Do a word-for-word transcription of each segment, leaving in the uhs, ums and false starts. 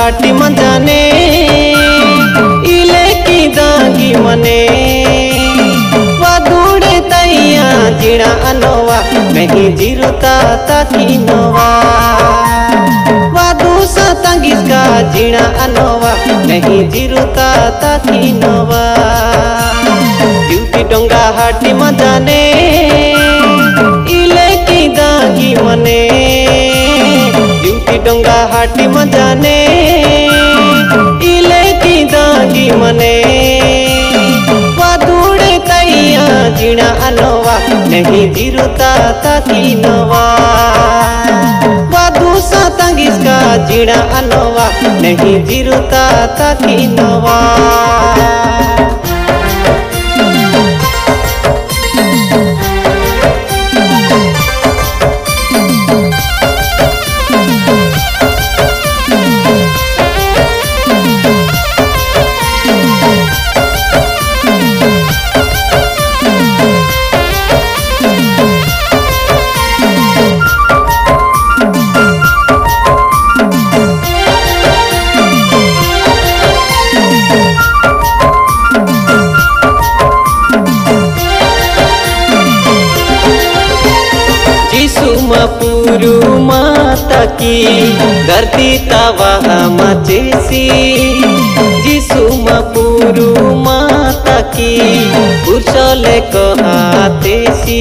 हाटी मजाने इले की दागी मने वादुड़े तैया जिणा अनोवा नहीं जिरुता ताकी नोवा वादू सतंगिस का जिणा अनोवा नहीं जिरुता ताकी नोवा ड्यूटी डोंगा हाटी मजाने इले की दागी मने ड्यूटी डोंगा हाटी मजाने इले की दागी मने वादुड़े तैया जिणा अनोवा नहीं जिरुता ताकी नोवा वादू सतंगिस का जिणा अनोवा नहीं जिरुता ताकी नोवा पुरु माता की धरती तवाह मचेसी जिसु पुरु माता की पुरुषले कहातेसी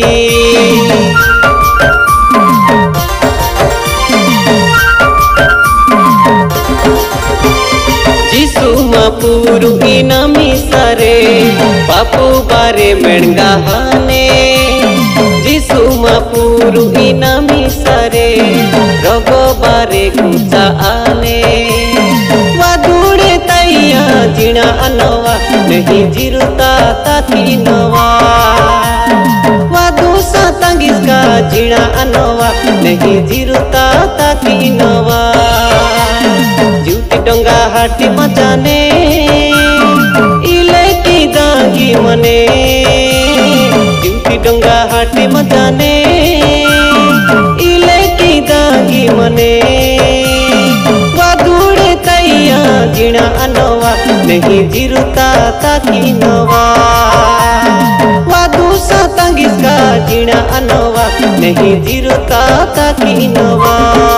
जिसु पुरु इनामी सरे पापु बारे मेणगाहाने जिसु पुरु इनामी सरे रोगो बारे कुचा आने वादुड़े तैया जिणा अनोवा नहीं जिरुता ताकी नोवा वादू सतंगिस का जिणा अनोवा नहीं जिरुता ताकी नोवा ड्यूटी डोंगा हाटी मजाने इले की दागी मने ड्यूटी डोंगा हाटी मजाने इले की दागी मने वादुड़े तैया जिणा अनोवा नहीं जिरुता ताकी नोवा वादू सतंगिस का जिणा अनोवा नहीं जिरुता ताकी नोवा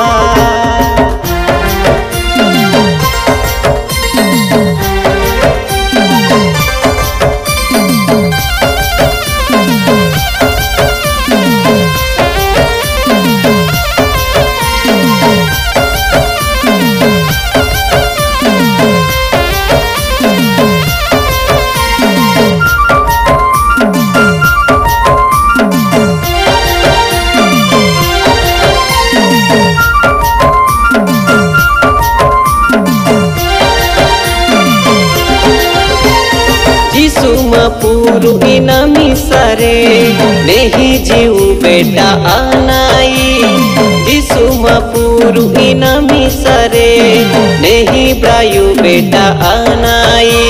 पुरु इनामी सरे नहीं जीव बेटा आनाई जिसु पुरु इनामी सरे नहीं ब्रायु बेटा आनाई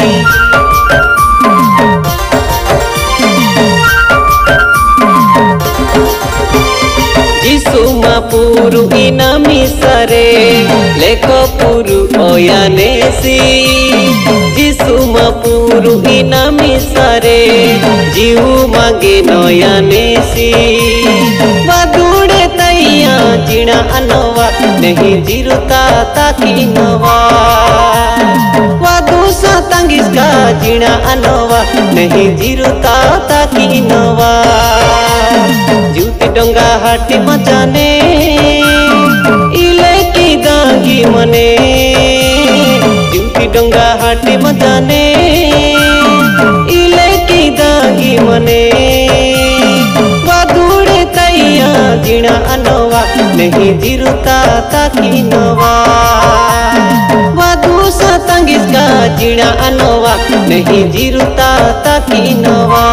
जिसु पुरु इनामी सरे लेको पुरु ओयानेसी जिसु पुरु इनामी सरे जीव मांगे नयानेसी वादुड़े तैया जिणा अनोवा नहीं जिरुता ताकी नोवा वादू सतंगिस का जिणा अनोवा नहीं जिरुता ताकी नोवा ड्यूटी डोंगा हाटी मजाने इले की दागी मने ड्यूटी डोंगा हाटी मजाने इले की दागी मने वादुड़े तैया जिणा अनोवा नहीं जिरुता ताकी नोवा वादू सतंगिस का जिणा अनोवा नहीं जिरुता ताकी नोवा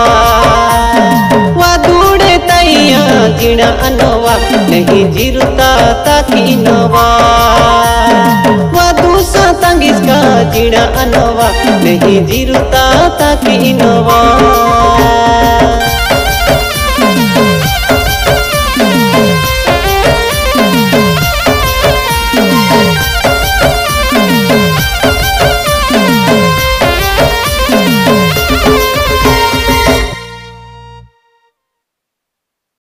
वादुड़े तैया जिणा अनोवा नहीं जिरुता ताकी नोवा वादू सतंगिस का जिणा अनोवा नहीं जिरुता ताकी नोवा।